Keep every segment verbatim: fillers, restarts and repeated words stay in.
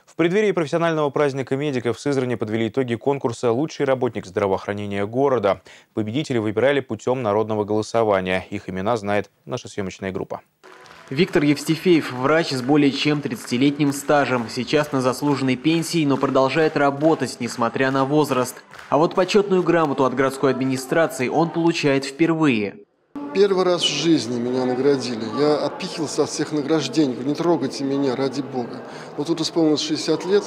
В преддверии профессионального праздника медиков в Сызрани подвели итоги конкурса «Лучший работник здравоохранения города». Победители выбирали путем народного голосования. Их имена знает наша съемочная группа. Виктор Евстифеев – врач с более чем тридцатилетним стажем. Сейчас на заслуженной пенсии, но продолжает работать, несмотря на возраст. А вот почетную грамоту от городской администрации он получает впервые. Первый раз в жизни меня наградили. Я отпихивался от всех награждений. Не трогайте меня, ради бога. Вот тут исполнилось шестьдесят лет.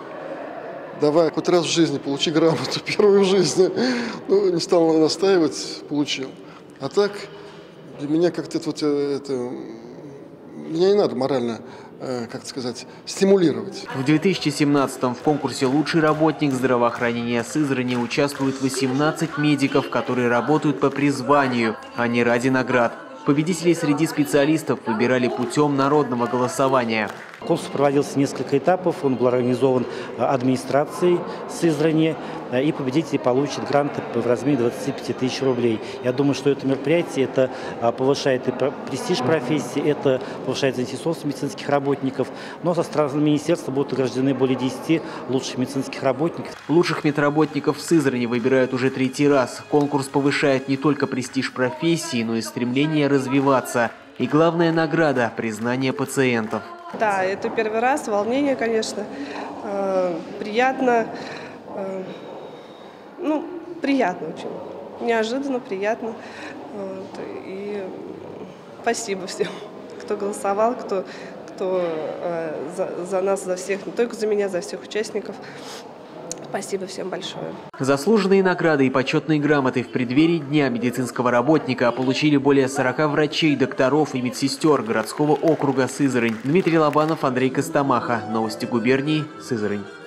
Давай, хоть раз в жизни получи грамоту, первую в жизни. Ну, не стал настаивать, получил. А так, для меня как-то это, вот, это... Меня не надо морально, как сказать, стимулировать. В две тысячи семнадцатом в конкурсе «Лучший работник здравоохранения Сызрани» участвуют восемнадцать медиков, которые работают по призванию, а не ради наград. Победителей среди специалистов выбирали путем народного голосования. Конкурс проводился несколько этапов, он был организован администрацией Сызрани, и победители получат гранты в размере двадцати пяти тысяч рублей. Я думаю, что это мероприятие это повышает и престиж профессии, это повышает заинтересованность медицинских работников. Но со стороны министерства будут награждены более десяти лучших медицинских работников. Лучших медработников в Сызрани выбирают уже третий раз. Конкурс повышает не только престиж профессии, но и стремление развиваться. И главная награда – признание пациентов. Да, это первый раз, волнение, конечно, э, приятно, э, ну, приятно очень, неожиданно, приятно. Вот, и спасибо всем, кто голосовал, кто, кто э, за, за нас, за всех, не только за меня, за всех участников. Спасибо всем большое. Заслуженные награды и почетные грамоты в преддверии Дня медицинского работника получили более сорока врачей, докторов и медсестер городского округа Сызрань. Дмитрий Лобанов, Андрей Костомаха. Новости губернии. Сызрань.